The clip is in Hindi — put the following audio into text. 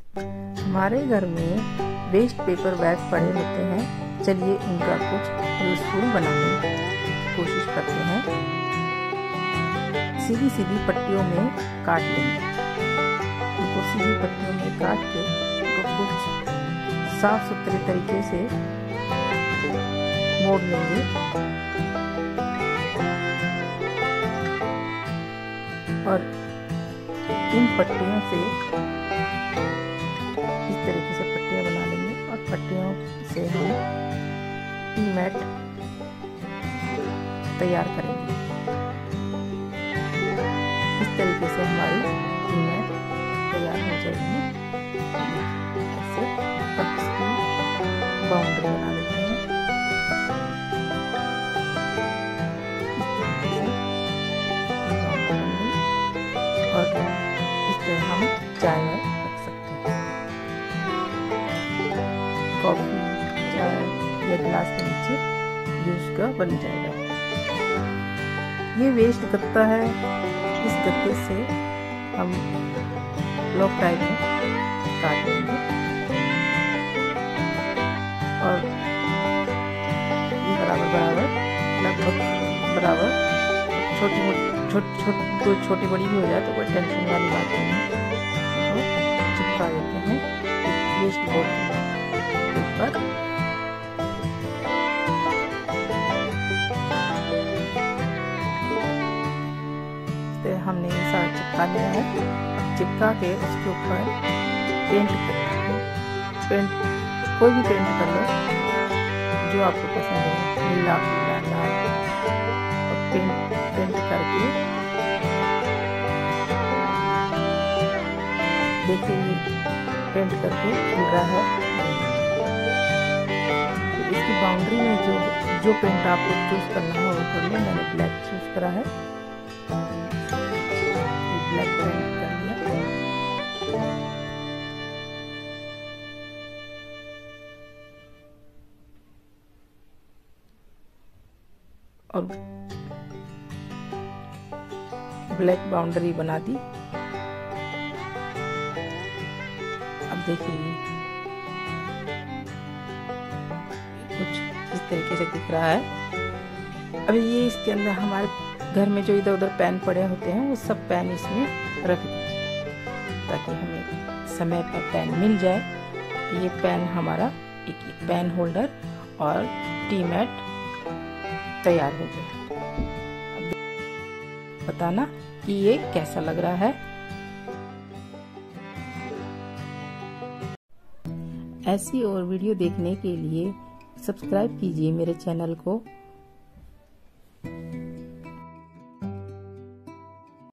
हमारे घर में वेस्ट पेपर बैग पड़े होते हैं, चलिए इनका कुछ यूजफुल बनाने की कोशिश करते हैं। सीधी सीधी पट्टियों में काट लेंगे। इनको सीधी पट्टियों में काट के इनको कुछ साफ सुथरे तरीके से मोड़ लेंगे और इन पट्टियों से इस तरीके से पट्टियां बना लेंगे और पट्टियों से हम टी मैट तैयार करेंगे। इस तरीके से हमारी टी मैट तैयार हो जाएगी। ऐसे अब इसकी बाउंड्री बना लेते हैं। और इस तरह हम चाय में रख सकते हैं। कॉफी, चाय या गिलास के नीचे यूज का बन जाएगा। ये वेस्ट गत्ता है, इस गत्ते से हम ब्लॉक टाइप में काट लेंगे और ये बराबर लगभग बराबर छोटी बड़ी भी हो जाए तो कोई टेंशन वाली बात नहीं है। तो चिपका देते हैं वेस्ट बोर्ड के ऊपर। तो हमने ये सारा चिपका लिया है। चिपका के उसके ऊपर पेंट कोई भी पेंट कर लो जो आपको पसंद हो, नीला पीला लाल, और पेंट करके देखिए पेंट करके खुल रहा है। तो इसकी बाउंड्री में जो पेंट आपको चूज करना है वो कर लें। मैंने ब्लैक चूज करा है, ब्लैक पेंट कर लिया। और ब्लैक बाउंड्री बना दी। अब देखिए कुछ इस तरीके से दिख रहा है। अब ये इसके अंदर हमारे घर में जो इधर उधर पेन पड़े होते हैं वो सब पेन इसमें रख दीजिए ताकि हमें समय पर पेन मिल जाए। ये पेन हमारा एक पेन होल्डर और टी मैट तैयार हो गया। बताना कि ये कैसा लग रहा है। ऐसी और वीडियो देखने के लिए सब्सक्राइब कीजिए मेरे चैनल को